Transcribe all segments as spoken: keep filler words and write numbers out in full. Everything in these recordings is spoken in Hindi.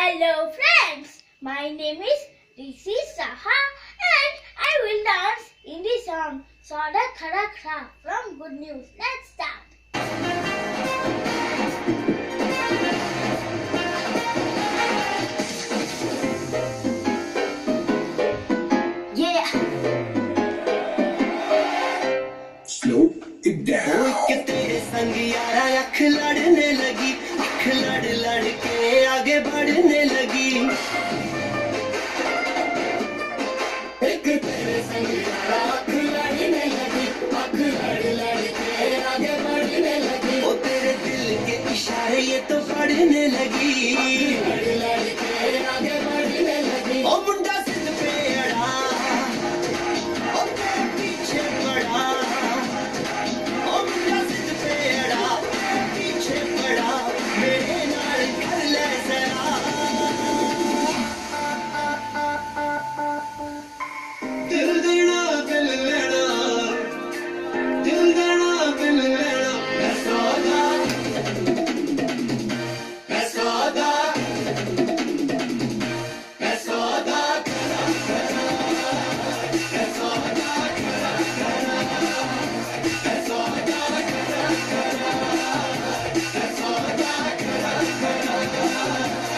Hello friends, my name is Rishi Saha and I will dance in the song Soda Khara Khara from Good News. Let's start. Yeah. Slow it down. कि तेरे संग यारा अख लड़ने लगी, अख लड़ लड़ के आगे बढ़ने लगी। एक तेरे संग यारा अख लड़ने लगी, अख लड़ लड़ के आगे बढ़ने लगी। ओ तेरे दिल के इशारे ये तो पढ़ने लगी, लड़ लड़ के आगे बढ़ने लगी। ओ मुंडा सिर पे अड़ा, ओ तेरे पीछे पड़ा, ओ मुंडा सिर पे अड़ा, तेरे पीछे पड़ा, मेरे नाल कर ले जरा। दिल देना दिल लेना, दिल देना दिल लेना, मैं सौदा, मैं सौदा, मैं सौदा खरा खरा, मैं सौदा खरा खरा, मैं सौदा खरा खरा, मैं सौदा खरा खरा।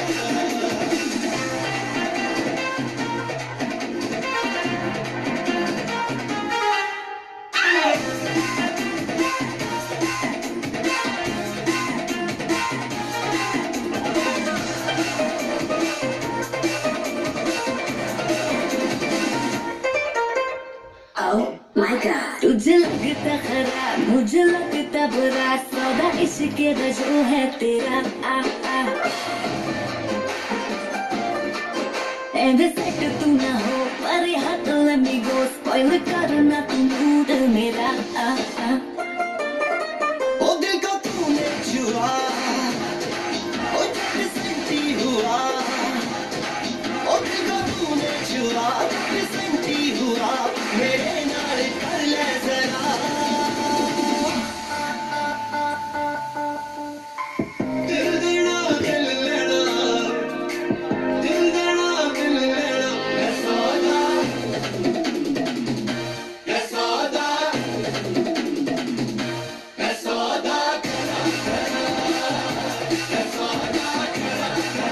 Oh my God, तुझे लगता खराब, मुझे लगता बुरा, सौदा इश्क रजू है तेरा। आ आ And the second तू ना हो, पर हाथ let me go, spoil करना तू मूड मेरा। आ आ ओ दिल को तूने छुआ, ओ जब संती हुआ, ओ दिल को तूने छुआ, जब संती हुआ, मेरे नाल कर ले जरा। दिल देना दिल लेना, दिल देना दिल लेना, मैं सौदा, मैं सौदा, मैं सौदा खरा खरा, मैं सौदा खरा खरा।